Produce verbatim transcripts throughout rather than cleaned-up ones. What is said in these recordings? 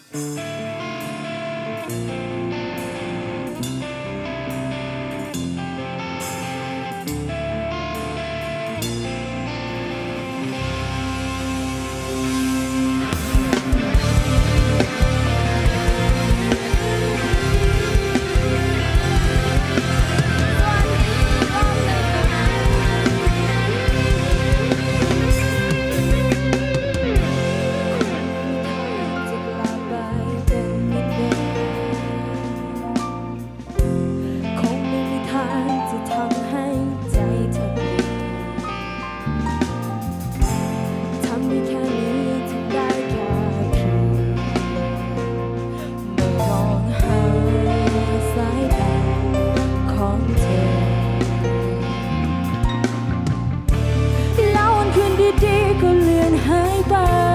ก็เลือนหายไป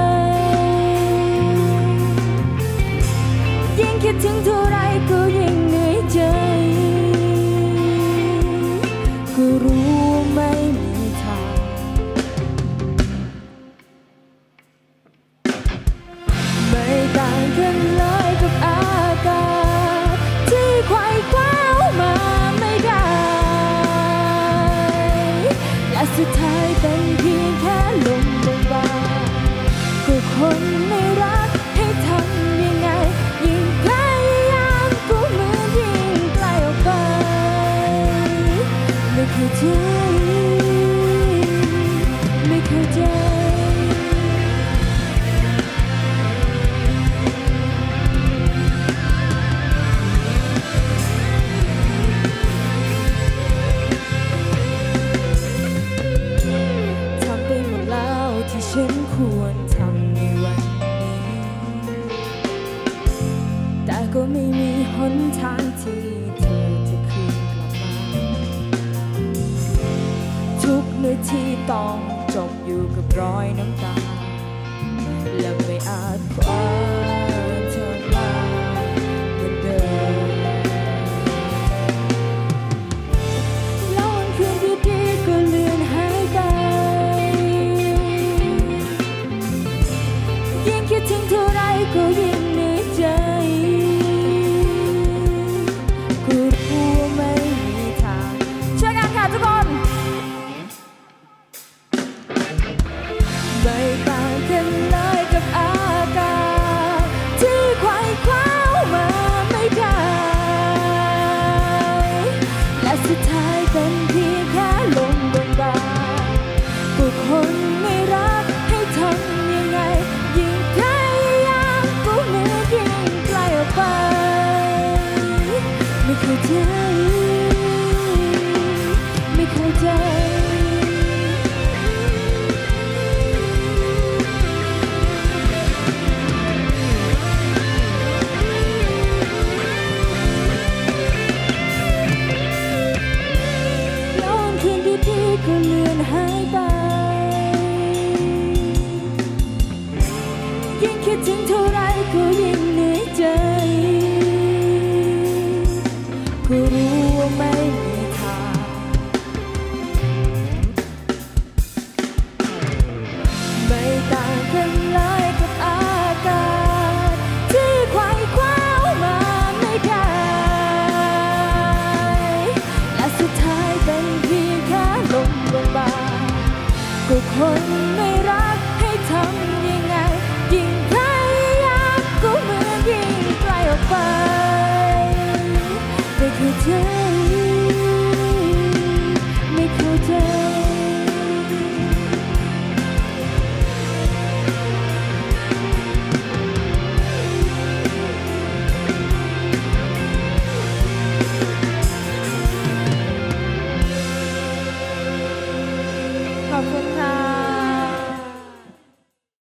ยิ่งคิดถึงเท่าไรก็ยิ่งเหนื่อยใจก็รู้ไม่มีทางไม่ต่างกันเลยกับอากาศที่ไขว่คว้ามาไม่ได้และสุดท้ายเป็นเพียงแค่ลมก็คนไม่รักให้ทำยังไงยิ่งพยายามก็เหมือนยิ่งไกลออกไปไม่เข้าใจไม่เข้าใจทำไปหมดแล้วที่ฉันควรก็ไม่มีหนทางที่เธอจะคืนกลับมาทุกนาทีต้องจบอยู่กับรอยน้ำตาและไม่อาจคว้าเธอมาเหมือนเดิมแล้ววันคืนดีๆก็เลือนหายไปยิ่งคิดถึงเท่าไรก็ยิ่งเหนื่อยใจทุกคนไม่ต่างกันเลยกับอากาศที่ไขว่คว้ามาไม่ได้และสุดท้ายเป็นเพียงแค่ลมบางๆผู้คนไม่รักให้ทำยังไงยิ่งพยายามก็เหมือนยิ่งไกลออกไปไม่เข้าใจไม่เข้าใจแล้ววันคืนดีๆก็เลือนหายไปยิ่งคิดถึงเท่าไรก็